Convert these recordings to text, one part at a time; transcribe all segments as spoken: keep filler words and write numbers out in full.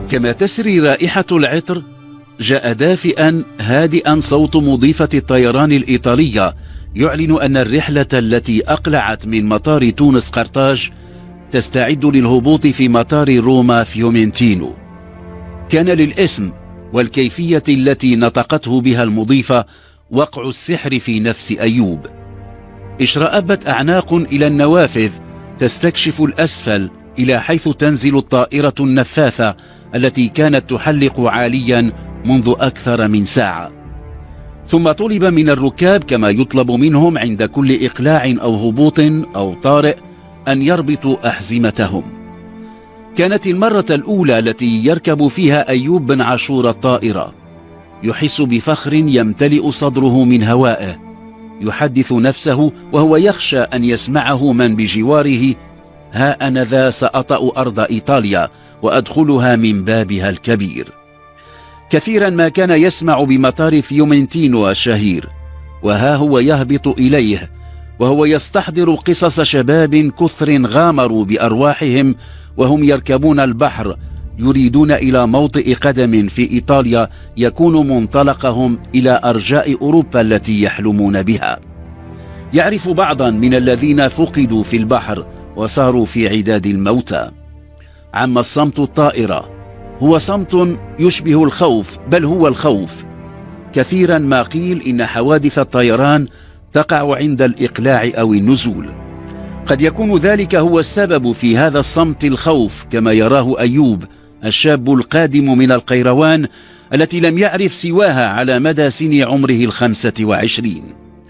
كما تسري رائحة العطر، جاء دافئا هادئا صوت مضيفة الطيران الإيطالية يعلن أن الرحلة التي أقلعت من مطار تونس قرطاج تستعد للهبوط في مطار روما فيومنتينو. كان للاسم والكيفية التي نطقته بها المضيفة وقع السحر في نفس أيوب. اشرأبت أعناق إلى النوافذ تستكشف الأسفل إلى حيث تنزل الطائرة النفاثة التي كانت تحلق عاليا منذ أكثر من ساعة. ثم طلب من الركاب كما يطلب منهم عند كل إقلاع أو هبوط أو طارئ أن يربطوا أحزمتهم. كانت المرة الأولى التي يركب فيها أيوب بن عاشور الطائرة. يحس بفخر يمتلئ صدره من هوائه، يحدث نفسه وهو يخشى أن يسمعه من بجواره: ها أنا ذا سأطأ أرض إيطاليا وأدخلها من بابها الكبير. كثيرا ما كان يسمع بمطار فيومنتينو الشهير، وها هو يهبط إليه وهو يستحضر قصص شباب كثر غامروا بأرواحهم وهم يركبون البحر يريدون إلى موطئ قدم في إيطاليا يكون منطلقهم إلى أرجاء أوروبا التي يحلمون بها. يعرف بعضا من الذين فقدوا في البحر وصاروا في عداد الموتى. عم الصمت الطائرة، هو صمت يشبه الخوف، بل هو الخوف. كثيرا ما قيل إن حوادث الطيران تقع عند الإقلاع أو النزول. قد يكون ذلك هو السبب في هذا الصمت، الخوف، كما يراه أيوب الشاب القادم من القيروان التي لم يعرف سواها على مدى سن عمره الخمسة وعشرين.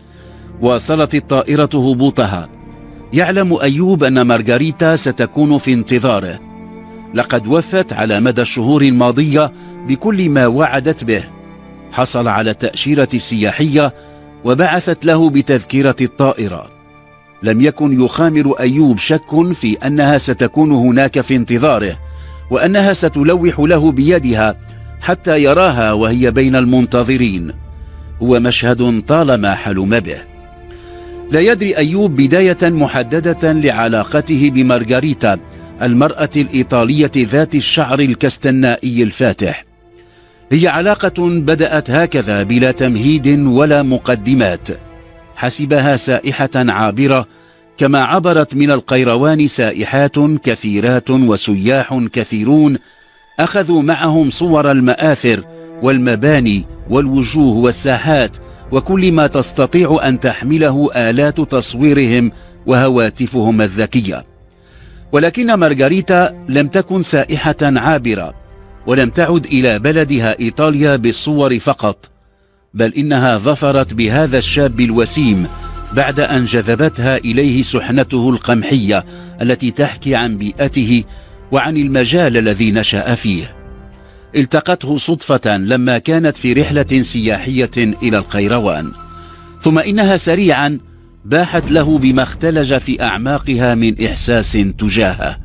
واصلت الطائرة هبوطها. يعلم أيوب أن مارغاريتا ستكون في انتظاره. لقد وفت على مدى الشهور الماضية بكل ما وعدت به. حصل على التأشيرة السياحية وبعثت له بتذكرة الطائرة. لم يكن يخامر أيوب شك في أنها ستكون هناك في انتظاره، وأنها ستلوح له بيدها حتى يراها وهي بين المنتظرين. هو مشهد طالما حلم به. لا يدري أيوب بداية محددة لعلاقته بمارغاريتا، المرأة الإيطالية ذات الشعر الكستنائي الفاتح. هي علاقة بدأت هكذا بلا تمهيد ولا مقدمات. حسبها سائحة عابرة، كما عبرت من القيروان سائحات كثيرات وسياح كثيرون أخذوا معهم صور المآثر والمباني والوجوه والساحات وكل ما تستطيع أن تحمله آلات تصويرهم وهواتفهم الذكية. ولكن مارغاريتا لم تكن سائحة عابرة، ولم تعد إلى بلدها إيطاليا بالصور فقط، بل إنها ظفرت بهذا الشاب الوسيم بعد أن جذبتها إليه سحنته القمحية التي تحكي عن بيئته وعن المجال الذي نشأ فيه. التقته صدفة لما كانت في رحلة سياحية إلى القيروان، ثم إنها سريعا باحت له بما اختلج في أعماقها من إحساس تجاهه.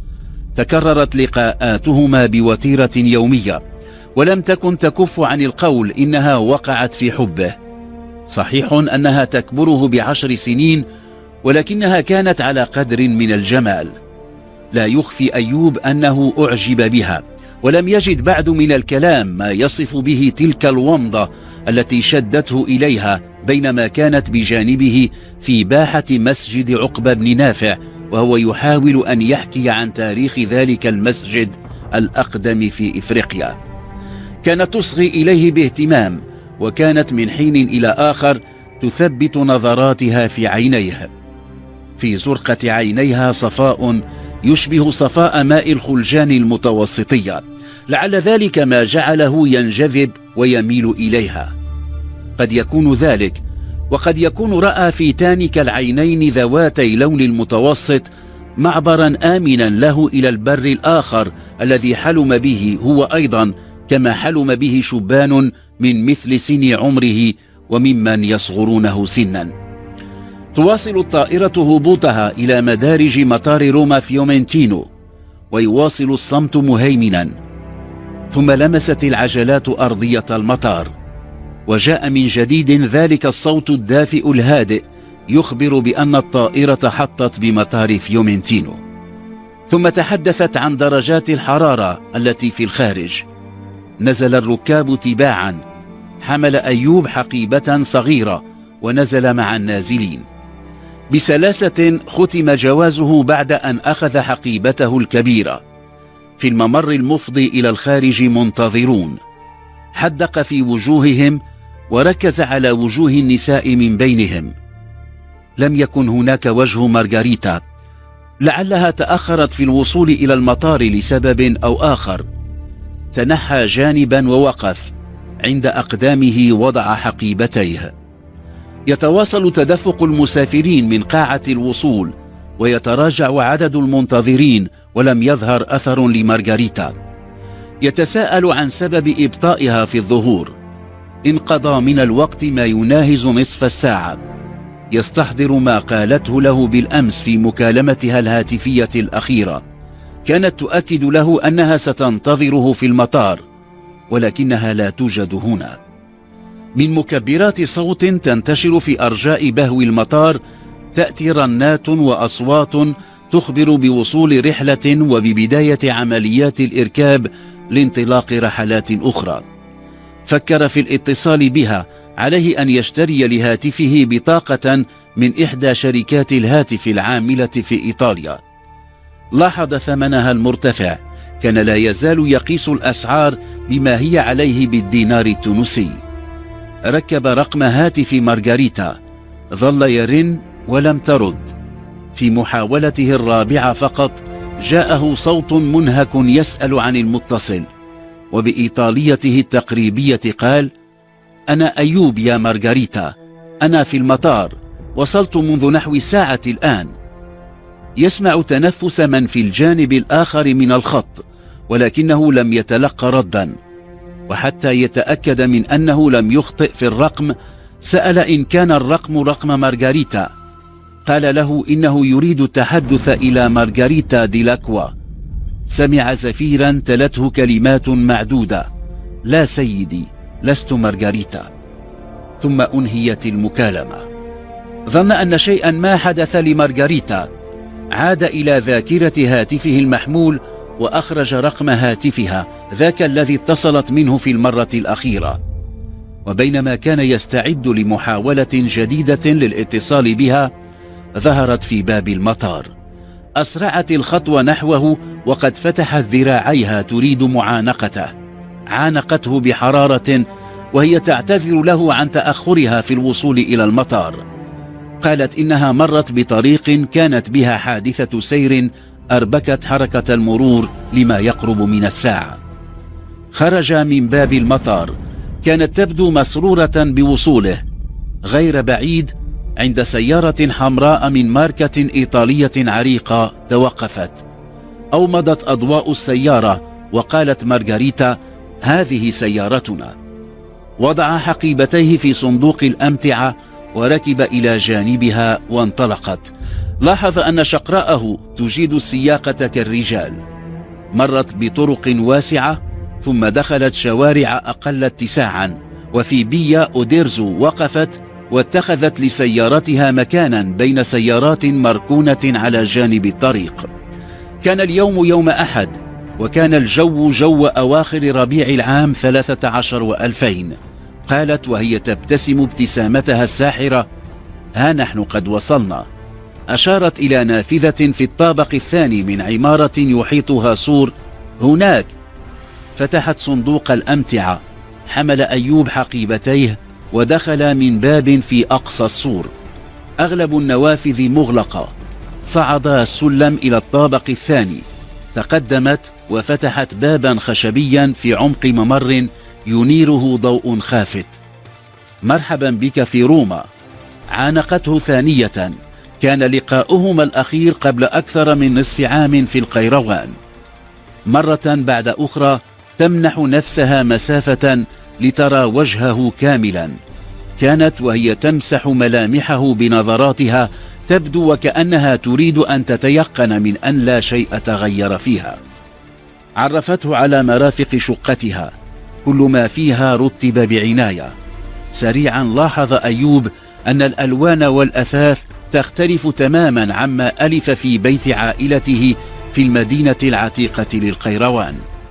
تكررت لقاءاتهما بوتيرة يومية، ولم تكن تكف عن القول إنها وقعت في حبه. صحيح أنها تكبره بعشر سنين، ولكنها كانت على قدر من الجمال. لا يخفي أيوب أنه أعجب بها، ولم يجد بعد من الكلام ما يصف به تلك الومضة التي شدته إليها بينما كانت بجانبه في باحة مسجد عقبة بن نافع وهو يحاول أن يحكي عن تاريخ ذلك المسجد الأقدم في إفريقيا. كانت تصغي إليه باهتمام، وكانت من حين إلى آخر تثبت نظراتها في عينيه. في زرقة عينيها صفاء يشبه صفاء ماء الخلجان المتوسطية، لعل ذلك ما جعله ينجذب ويميل إليها. قد يكون ذلك، وقد يكون رأى في تانك العينين ذواتي لون المتوسط معبرا آمنا له إلى البر الآخر الذي حلم به هو أيضا، كما حلم به شبان من مثل سن عمره وممن يصغرونه سنا. تواصل الطائرة هبوطها إلى مدارج مطار روما فيومنتينو، ويواصل الصمت مهيمنا. ثم لمست العجلات أرضية المطار، وجاء من جديد ذلك الصوت الدافئ الهادئ يخبر بأن الطائرة حطت بمطار فيومنتينو. ثم تحدثت عن درجات الحرارة التي في الخارج. نزل الركاب تباعا. حمل أيوب حقيبة صغيرة ونزل مع النازلين. بسلاسة ختم جوازه بعد أن أخذ حقيبته الكبيرة. في الممر المفضي إلى الخارج منتظرون. حدق في وجوههم وركز على وجوه النساء من بينهم. لم يكن هناك وجه مارغاريتا، لعلها تأخرت في الوصول إلى المطار لسبب أو آخر. تنحى جانبا ووقف. عند أقدامه وضع حقيبتيه. يتواصل تدفق المسافرين من قاعة الوصول، ويتراجع عدد المنتظرين، ولم يظهر أثر لمارغاريتا. يتساءل عن سبب إبطائها في الظهور. انقضى من الوقت ما يناهز نصف الساعة. يستحضر ما قالته له بالأمس في مكالمتها الهاتفية الأخيرة. كانت تؤكد له أنها ستنتظره في المطار، ولكنها لا توجد هنا. من مكبرات صوت تنتشر في أرجاء بهو المطار تأتي رنات وأصوات تخبر بوصول رحلة وببداية عمليات الإركاب لانطلاق رحلات أخرى. فكر في الاتصال بها. عليه أن يشتري لهاتفه بطاقة من إحدى شركات الهاتف العاملة في إيطاليا. لاحظ ثمنها المرتفع. كان لا يزال يقيس الأسعار بما هي عليه بالدينار التونسي. ركب رقم هاتف مارغاريتا. ظل يرن ولم ترد. في محاولته الرابعة فقط جاءه صوت منهك يسأل عن المتصل، وبإيطاليته التقريبية قال: أنا أيوب يا مارغاريتا، أنا في المطار، وصلت منذ نحو ساعة الآن. يسمع تنفس من في الجانب الآخر من الخط، ولكنه لم يتلقى ردا. وحتى يتأكد من أنه لم يخطئ في الرقم سأل إن كان الرقم رقم مارغاريتا. قال له إنه يريد التحدث إلى مارغاريتا ديلاكوا. سمع زفيرا تلته كلمات معدودة: لا سيدي، لست مارغاريتا. ثم أنهيت المكالمة. ظن أن شيئا ما حدث لمارغاريتا. عاد إلى ذاكرة هاتفه المحمول وأخرج رقم هاتفها، ذاك الذي اتصلت منه في المرة الأخيرة. وبينما كان يستعد لمحاولة جديدة للاتصال بها، ظهرت في باب المطار. أسرعت الخطوة نحوه وقد فتحت ذراعيها تريد معانقته. عانقته بحرارة وهي تعتذر له عن تأخرها في الوصول إلى المطار. قالت إنها مرت بطريق كانت بها حادثة سير أربكت حركة المرور لما يقرب من الساعة. خرج من باب المطار. كانت تبدو مسرورة بوصوله. غير بعيد عند سيارة حمراء من ماركة إيطالية عريقة توقفت. أومضت أضواء السيارة وقالت مارغاريتا: هذه سيارتنا. وضع حقيبتيه في صندوق الأمتعة وركب إلى جانبها وانطلقت. لاحظ أن شقراءه تجيد السياقة كالرجال. مرت بطرق واسعة ثم دخلت شوارع أقل اتساعا، وفي بيا أوديرزو وقفت واتخذت لسيارتها مكانا بين سيارات مركونة على جانب الطريق. كان اليوم يوم أحد، وكان الجو جو أواخر ربيع العام ثلاثة عشر وألفين. قالت وهي تبتسم ابتسامتها الساحرة: ها نحن قد وصلنا. أشارت إلى نافذة في الطابق الثاني من عمارة يحيطها سور. هناك. فتحت صندوق الأمتعة. حمل أيوب حقيبتيه ودخل من باب في أقصى السور. أغلب النوافذ مغلقة. صعدا السلم إلى الطابق الثاني. تقدمت وفتحت بابا خشبيا في عمق ممر ينيره ضوء خافت. مرحبا بك في روما. عانقته ثانية. كان لقاؤهما الأخير قبل أكثر من نصف عام في القيروان. مرة بعد أخرى تمنح نفسها مسافة لترى وجهه كاملا. كانت وهي تمسح ملامحه بنظراتها تبدو وكأنها تريد أن تتيقن من أن لا شيء تغير فيها. عرفته على مرافق شقتها. كل ما فيها رتب بعناية. سريعا لاحظ أيوب أن الألوان والأثاث تختلف تماما عما ألف في بيت عائلته في المدينة العتيقة للقيروان.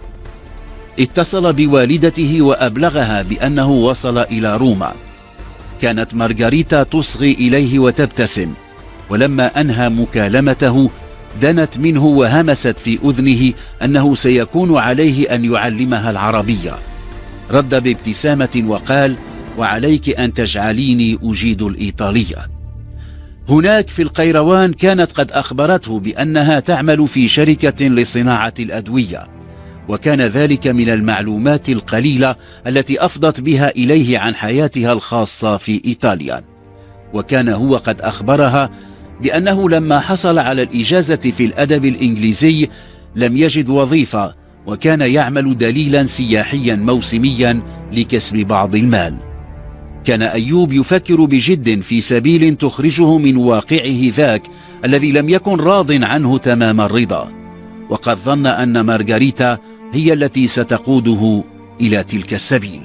اتصل بوالدته وأبلغها بأنه وصل إلى روما. كانت مارغريتا تصغي إليه وتبتسم، ولما أنهى مكالمته دنت منه وهمست في أذنه أنه سيكون عليه أن يعلمها العربية. رد بابتسامة وقال: وعليك أن تجعليني أجيد الإيطالية. هناك في القيروان كانت قد أخبرته بأنها تعمل في شركة لصناعة الأدوية، وكان ذلك من المعلومات القليلة التي أفضت بها إليه عن حياتها الخاصة في إيطاليا. وكان هو قد أخبرها بأنه لما حصل على الإجازة في الأدب الإنجليزي لم يجد وظيفة، وكان يعمل دليلا سياحيا موسميا لكسب بعض المال. كان أيوب يفكر بجد في سبيل تخرجه من واقعه ذاك الذي لم يكن راض عنه تمام الرضا، وقد ظن أن مارغريتا هي التي ستقوده إلى تلك السبيل.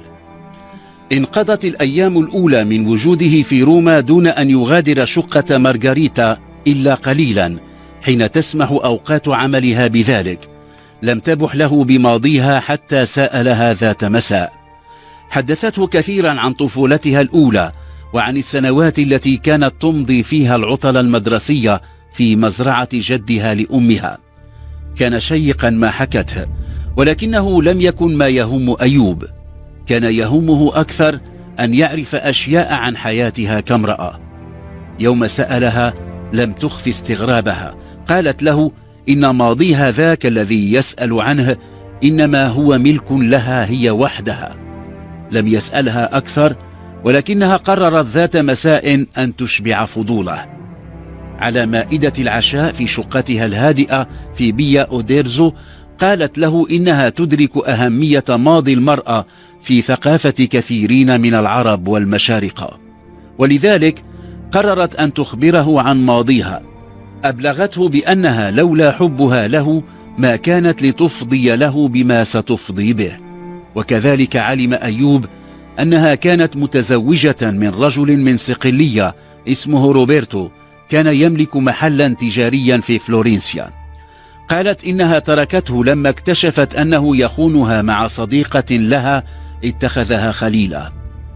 انقضت الأيام الأولى من وجوده في روما دون أن يغادر شقة مارغريتا إلا قليلا، حين تسمح أوقات عملها بذلك. لم تبح له بماضيها حتى سألها ذات مساء. حدثته كثيرا عن طفولتها الأولى وعن السنوات التي كانت تمضي فيها العطل المدرسية في مزرعة جدها لأمها. كان شيقا ما حكته، ولكنه لم يكن ما يهم أيوب. كان يهمه أكثر أن يعرف أشياء عن حياتها كامرأة. يوم سألها لم تخف استغرابها، قالت له إن ماضيها ذاك الذي يسأل عنه إنما هو ملك لها هي وحدها. لم يسألها أكثر، ولكنها قررت ذات مساء أن تشبع فضوله. على مائدة العشاء في شقتها الهادئة في بيا أوديرزو قالت له إنها تدرك أهمية ماضي المرأة في ثقافة كثيرين من العرب والمشارقة، ولذلك قررت أن تخبره عن ماضيها. أبلغته بأنها لولا حبها له ما كانت لتفضي له بما ستفضي به. وكذلك علم أيوب أنها كانت متزوجة من رجل من صقلية اسمه روبرتو، كان يملك محلا تجاريا في فلورنسيا. قالت إنها تركته لما اكتشفت أنه يخونها مع صديقة لها اتخذها خليلة.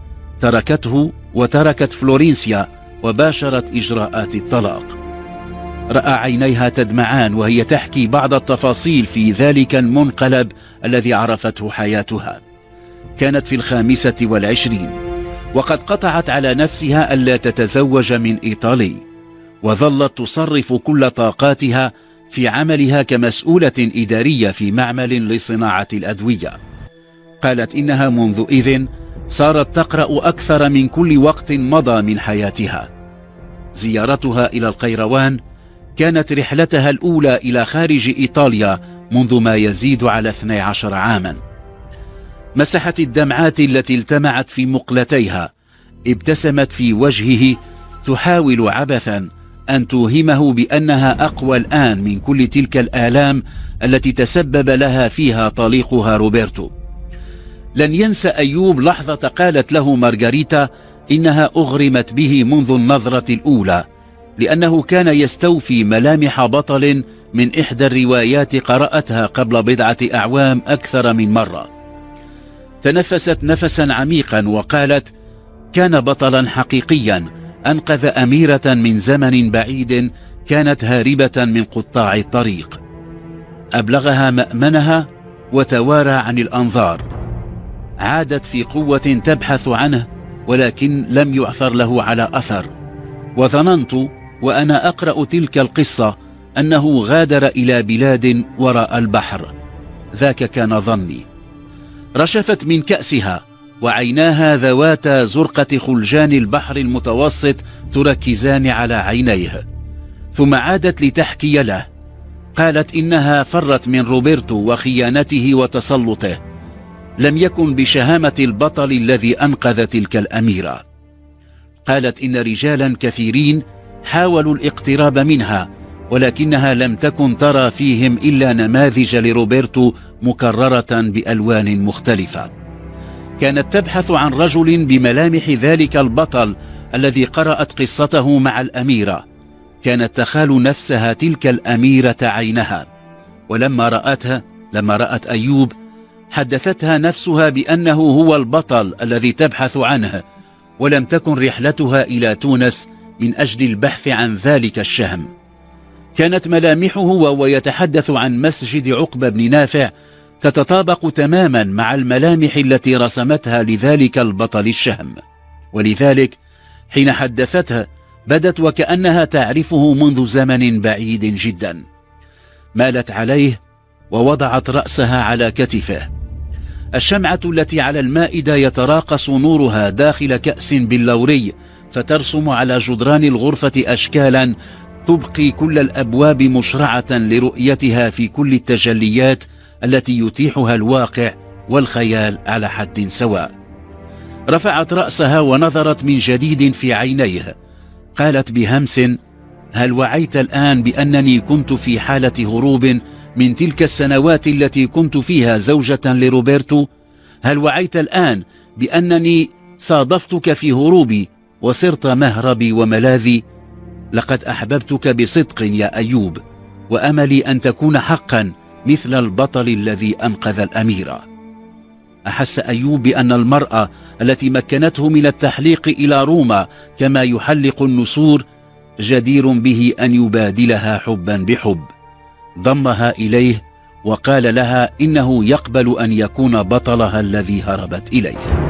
تركته وتركت فلورنسيا وباشرت إجراءات الطلاق. رأى عينيها تدمعان وهي تحكي بعض التفاصيل في ذلك المنقلب الذي عرفته حياتها. كانت في الخامسة والعشرين، وقد قطعت على نفسها ألا تتزوج من إيطالي، وظلت تصرف كل طاقاتها في عملها كمسؤولة إدارية في معمل لصناعة الأدوية. قالت إنها منذ إذن صارت تقرأ أكثر من كل وقت مضى من حياتها. زيارتها إلى القيروان كانت رحلتها الأولى إلى خارج إيطاليا منذ ما يزيد على اثني عشر عاما. مسحت الدمعات التي التمعت في مقلتيها، ابتسمت في وجهه تحاول عبثا أن توهمه بأنها أقوى الآن من كل تلك الآلام التي تسبب لها فيها طليقها روبرتو. لن ينسى أيوب لحظة قالت له مارغريتا إنها أغرمت به منذ النظرة الأولى، لأنه كان يستوفي ملامح بطل من إحدى الروايات قرأتها قبل بضعة أعوام أكثر من مرة. تنفست نفسا عميقا وقالت: كان بطلا حقيقيا أنقذ أميرة من زمن بعيد كانت هاربة من قطاع الطريق. أبلغها مأمنها وتوارى عن الأنظار. عادت في قوة تبحث عنه، ولكن لم يعثر له على أثر. وظننت وأنا أقرأ تلك القصة أنه غادر إلى بلاد وراء البحر. ذاك كان ظني. رشفت من كأسها وعيناها ذواتا زرقة خلجان البحر المتوسط تركزان على عينيه، ثم عادت لتحكي له. قالت إنها فرت من روبرتو وخيانته وتسلطه، لم يكن بشهامة البطل الذي أنقذ تلك الأميرة. قالت إن رجالا كثيرين حاولوا الاقتراب منها، ولكنها لم تكن ترى فيهم إلا نماذج لروبرتو مكررة بألوان مختلفة. كانت تبحث عن رجل بملامح ذلك البطل الذي قرأت قصته مع الأميرة. كانت تخال نفسها تلك الأميرة عينها. ولما رأتها لما رأت أيوب حدثتها نفسها بأنه هو البطل الذي تبحث عنه، ولم تكن رحلتها إلى تونس من أجل البحث عن ذلك الشهم. كانت ملامحه وهو يتحدث عن مسجد عقبة بن نافع تتطابق تماما مع الملامح التي رسمتها لذلك البطل الشهم، ولذلك حين حدثتها بدت وكأنها تعرفه منذ زمن بعيد جدا. مالت عليه ووضعت رأسها على كتفه. الشمعة التي على المائدة يتراقص نورها داخل كأس باللوري، فترسم على جدران الغرفة أشكالا تبقي كل الأبواب مشرعة لرؤيتها في كل التجليات التي يتيحها الواقع والخيال على حد سواء. رفعت رأسها ونظرت من جديد في عينيه. قالت بهمس: هل وعيت الآن بأنني كنت في حالة هروب من تلك السنوات التي كنت فيها زوجة لروبرتو؟ هل وعيت الآن بأنني صادفتك في هروبي وصرت مهربي وملاذي؟ لقد أحببتك بصدق يا أيوب، وأملي أن تكون حقا مثل البطل الذي أنقذ الأميرة. أحس أيوب بأن المرأة التي مكنته من التحليق إلى روما كما يحلق النسور جدير به أن يبادلها حبا بحب. ضمها إليه وقال لها إنه يقبل أن يكون بطلها الذي هربت إليه.